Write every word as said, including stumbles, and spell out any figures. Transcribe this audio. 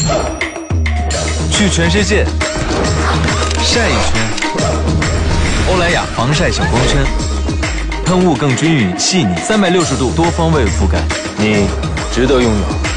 去全世界晒一圈。欧莱雅防晒小光圈，喷雾更均匀细腻，三百六十度多方位覆盖，你值得拥有。